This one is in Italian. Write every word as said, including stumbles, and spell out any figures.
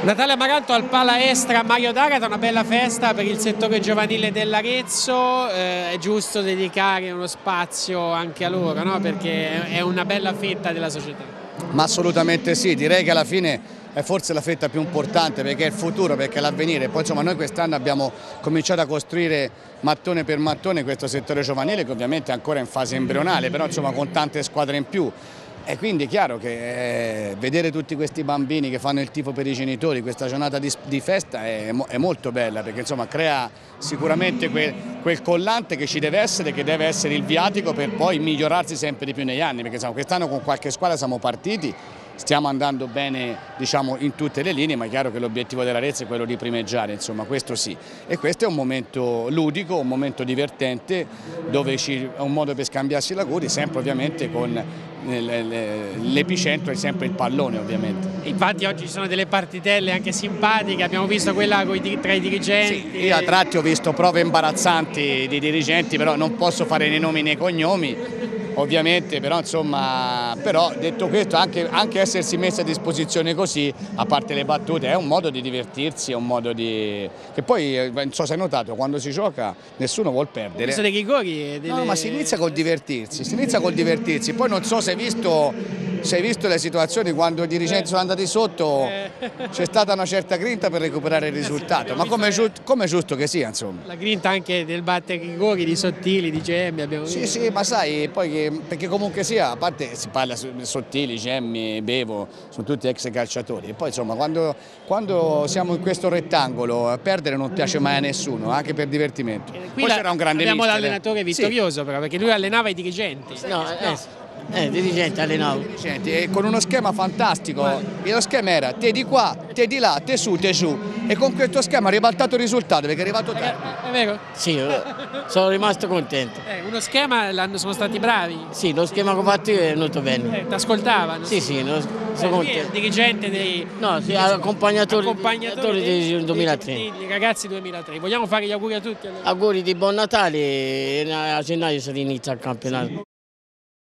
Natale Amaranto al Palaestra Mario D'Agata, una bella festa per il settore giovanile dell'Arezzo, eh, è giusto dedicare uno spazio anche a loro, no? Perché è una bella fetta della società. Ma assolutamente sì, direi che alla fine è forse la fetta più importante perché è il futuro, perché è l'avvenire. Poi insomma noi quest'anno abbiamo cominciato a costruire mattone per mattone questo settore giovanile che ovviamente è ancora in fase embrionale, però insomma con tante squadre in più. E quindi è chiaro che eh, vedere tutti questi bambini che fanno il tifo per i genitori, questa giornata di, di festa è, è molto bella perché insomma crea sicuramente quel, quel collante che ci deve essere, che deve essere il viatico per poi migliorarsi sempre di più negli anni, perché quest'anno con qualche squadra siamo partiti, stiamo andando bene diciamo, in tutte le linee, ma è chiaro che l'obiettivo dell'Arezzo è quello di primeggiare, insomma questo sì. E questo è un momento ludico, un momento divertente, dove ci, è un modo per scambiarsi gli auguri, sempre ovviamente con l'epicentro è sempre il pallone ovviamente. Infatti oggi ci sono delle partitelle anche simpatiche, abbiamo visto quella con i, tra i dirigenti. Sì, io a tratti ho visto prove imbarazzanti di dirigenti, però non posso fare né nomi né cognomi. Ovviamente, però insomma, però detto questo, anche, anche essersi messi a disposizione così, a parte le battute, è un modo di divertirsi, è un modo di... che poi, non so se hai notato, quando si gioca nessuno vuol perdere. Ho visto dei rigori e delle... No, ma si inizia col divertirsi, si inizia col divertirsi, poi non so se hai visto, se hai visto le situazioni quando i dirigenti sono andati sotto, c'è stata una certa grinta per recuperare il risultato, ma come è giusto, come è giusto che sia, insomma. La grinta anche del battere rigori, di Sottili, di Gemmi, abbiamo visto. Sì, sì, ma sai, poi che perché comunque sia, a parte si parla su Sottili, Gemmi, Bevo, sono tutti ex calciatori e poi insomma quando, quando siamo in questo rettangolo perdere non piace mai a nessuno, anche per divertimento. Qui poi c'era un grande abbiamo l'allenatore eh. vittorioso sì. però, perché lui allenava i dirigenti. No, eh, eh, dirigente allenavo. Dirigenti, e con uno schema fantastico, e lo schema era te di qua, te di là, te su, te giù e con questo schema ha ribaltato il risultato perché è arrivato tardi. È vero? Sì, sono rimasto contento. Eh, uno schema sono stati bravi. Sì, lo schema che ho fatto io è venuto bene. Eh, ti ascoltavano? Sì, sì, lo, sono eh, contento. dirigente dei... No, sì, accompagnatore, accompagnatore dei, del duemilatré. Dei, dei ragazzi duemilatré. Vogliamo fare gli auguri a tutti? Allora? Auguri di buon Natale e a gennaio si inizia il campionato.